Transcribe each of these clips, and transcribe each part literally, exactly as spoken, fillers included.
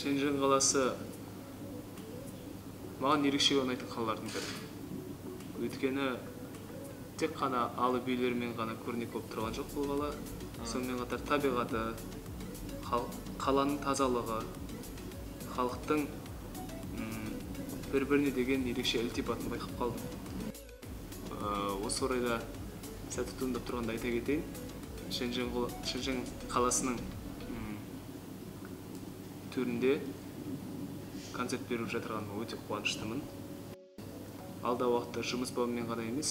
Шэньчжэн қаласы маған ерекше ұнайтын қалалардың бірі. Өйткені тек қана алып үйлермен ғана көрнек болып тұрған жоқ бұл қала. Сонымен қатар табиғаты, қаланың тазалығы, халықтың бір-біріне деген ерекше ілтипатын байқап қалдым. Осы орайда сәті туындап тұрғанда айта кетейін, Шэньчжэн қаласының төрінде концерт беріп жатырғаныма өте қуаныштымын. Алда уақытта жұмыс бабымен ғана емес,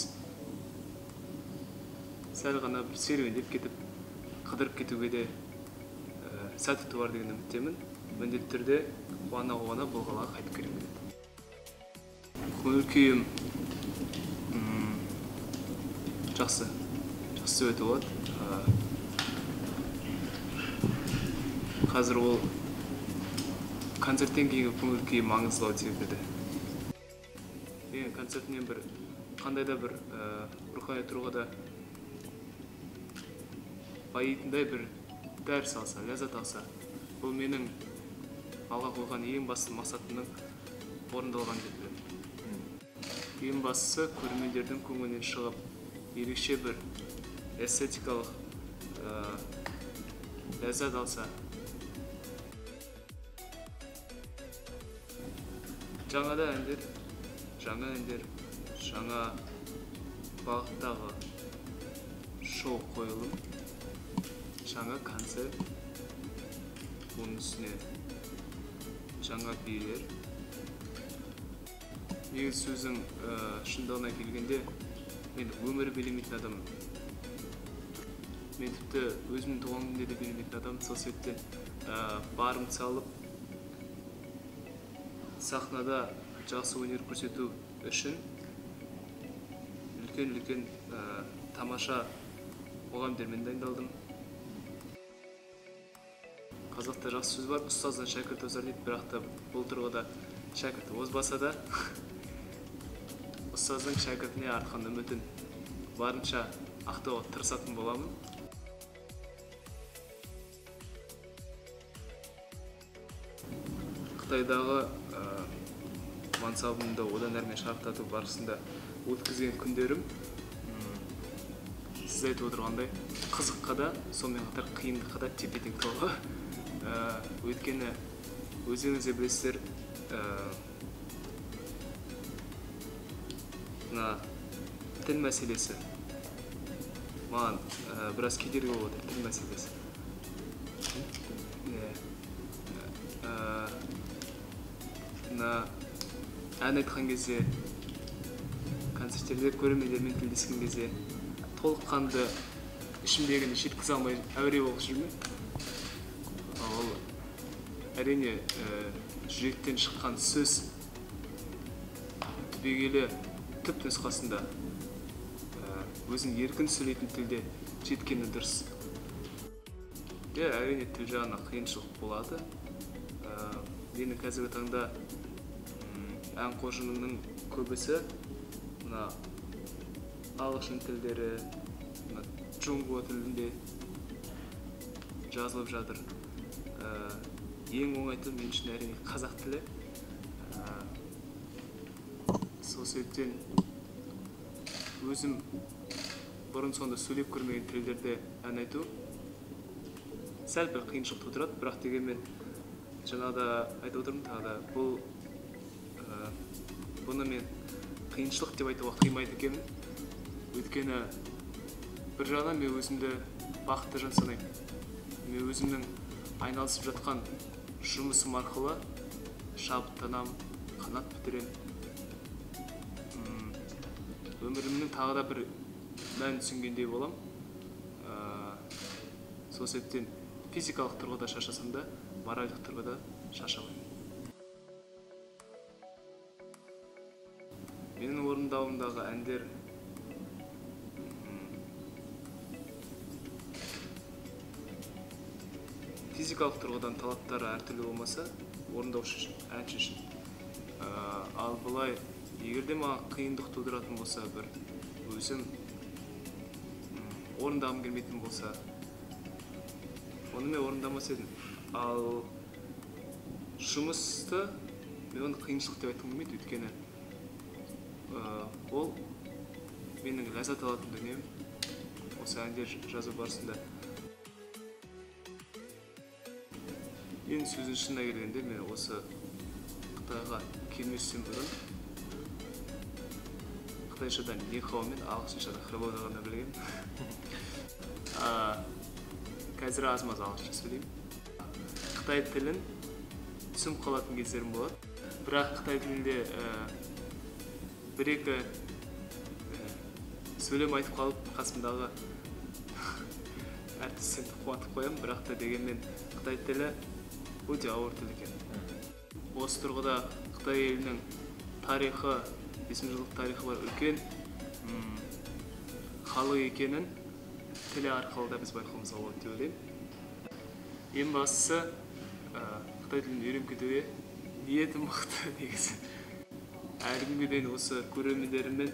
сәл ғана бір серуендеп кетіп, қыдырып кетуге де сәті туар деген үміттемін. Міндетті түрде қуана-қуана бұл қалаға қайтып келем келеді. Көңіл күйім жақсы, жақсы өте болады. Қазір ол концерттен кейінгі көңіл күй маңыздылау себебі. Мен концертінен бір қандай да бір рухани тұрғыда байитындай бір дәріс алса, ләззат алса, бұл менің алға қойған ең басты мақсатымның орындалған деп білемін. Ең бастысы көрермендердің көңілінен шығып, ерекше бір эстетикалық ләззат алса, жаңа да әндер, жаңа әндер, жаңа бағыттағы шоу қойылым, жаңа концерт, оның үстіне жаңа билер. Негізі сөздің шындығына келгенде, мен өмірі билемейтін адаммын. Мен тіпті өзімнің туған күнде де билемейтін адам, сол себептен барымды салып, сахнада жақсы өнер көрсету үшін үлкен-үлкен тамаша мұғалімдермен дайындалдым. Қазақта жақсы сөз бар, ұстаздан шәкірт озар дейді, бірақ та бұл тұрғыда шәкірт озбаса да, ұстаздың шәкіртіне артқан үмітін барынша ақтауға тырысатын боламын. Қытайдағы мансабымды одан әрмен шарықтату барысында өткізген күндерім, сіз айтып отырғандай, қызыққа да, сонымен қатар қиындыққа да тепе-тең толы. Өйткені өздеріңіз де білесіздер, тіл мәселесі маған біраз кедергі болып отыр, тіл мәселесі. Ән айтқан кезде, концерттерде көрермендермен тілдескен кезде толыққанды ішімдегіні жеткізе алмай әуре болып жүрмін. Ол әрине жүректен шыққан сөз түбегейлі түп нұсқасында өзің еркін сөйлейтін тілде жеткені дұрыс. Әрине тіл жағына қиыншылық болады. Менің қазіргі таңда ән қоржынымның көбісі ағылшын тілдері, джунгва тілінде жазылып жатыр. Ең оңай тіл мен үшін әрине қазақ тілі. Сол себептен өзім бұрын сонда сөйлеп көрмеген тілдерде ән айту сәл бір қиыншылық тудырады, бірақ дегенмен жаңағыда айтып отырмын тағы да, бұл бұны мен қиыншылық деп айтуға қимайды екенмін. Өйткені бір жағынан мен өзімді бақытты жан санаймын. Мен өзімнің айналысып жатқан жұмысым арқылы шабыттанамын, қанат бітіремін. Өмірімнің тағы да бір мән түсінгендей болам. Сол себептен физикалық тұрғыда шаршасам да, моральдық тұрғыда шаршамаймын. Менің орындауымдағы әндер физикалық тұрғыдан талаптары әртүрлі болмаса, орындаушы әнші үшін. Ал бұлай, егерде маған қиындық тудыратын болса, бір өзім орындағым келмейтін болса, оны мен орындамас едім. Ал жұмысты мен оны қиыншылық деп айтқым келмейді, өйткені ол менің ләззат алатын дүнием. Осы әндер жазу барысында мен сөздің шынына келгенде мен осы Қытайға келместен бұрын қытайшадан нихао мен ағылшыншадан хеллоуды ғана білгенмін. Қазір аз-маз ағылшынша сөйлеймін. Қытай тілін түсініп қалатын кездерім болады. Бірақ Қытай тілінде бір-екі сөйлем айтып қалып, қасымдағы әртістерді қуантып қоямын, бірақ та дегенмен Қытай тілі өте ауыр тіл екен. Осы тұрғыда Қытай елінің тарихы, бес мың жылдық тарихы бар үлкен халық екенін тілі арқылы да біз байқауымызға болады деп ойлаймын. Ең бастысы Қытай тілін үйреніп кетуге ниетім мықты негізі. Әлі күнге дейін осы көрермендеріммен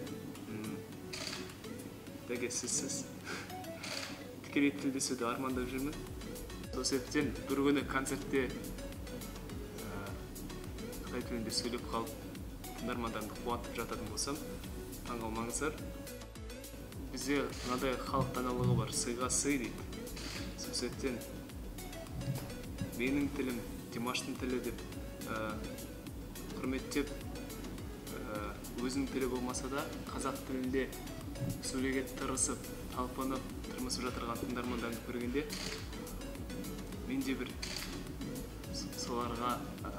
дәгесізсіз тікелей тілдесуді армандап жүрмін. Сол себептен бір күні концертте Қытай тілінде сөйлеп қалып, тыңдармандарымды қуантып жататын болсам, таңғалмаңыздар. Бізде мынадай халық даналығы бар, сыйға сый дейді. Сол себептен менің тілім Димаштың тілі деп құрметтеп, өзінің тілі болмаса да қазақ тілінде сөйлеуге тырысып, талпынып, тырмысып жатырған тыңдармандарымды көргенде, мен де бір соларға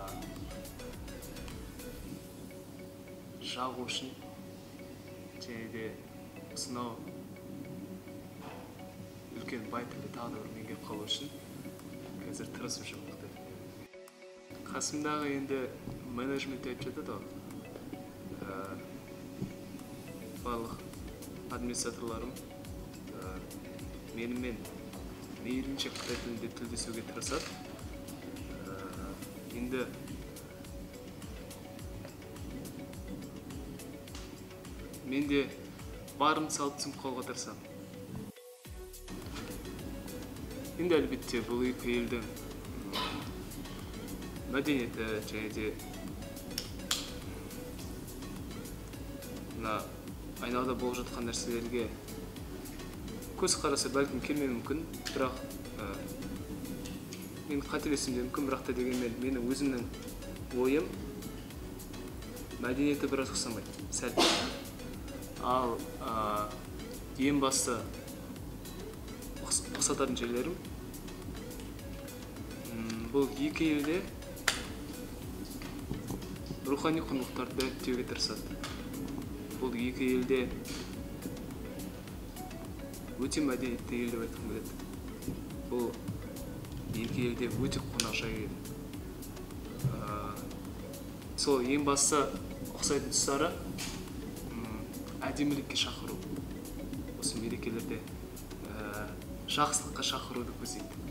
жағу үшін және де осынау үлкен бай тілді тағы да бір меңгеріп қалу үшін қазір тырысып жүрмін. Қасымдағы енді менеджмент айтып жатады ғой, барлық администраторларым менімен мейлінше Қытай тілінде тілдесуге тырысады. Енді мен де барымды салып түсініп қалуға тырысамын. Енді әлбетте бұл екі елдің мәдениеті және де мына айналада болып жатқан нәрселерге көз қараса бәлкім келмеуі мүмкін, бірақ мен қателесуім де мүмкін, бірақ та дегенмен менің өзімнің ойым мәдениеті біраз ұқсамайды, сәл. Ал ең басты ұқсататын жерлерім бұл екі елде рухани құндылықтарды дәріптеуге тырысады. Бұл екі елде өте мәдениетті ел деп айтқым келеді. Бұл екі елде өте қонақжай ел. Сол ең басты ұқсайтын тұстары әдемілікке шақыру. Осы мерекелерде жақсылыққа шақыруды көздейді.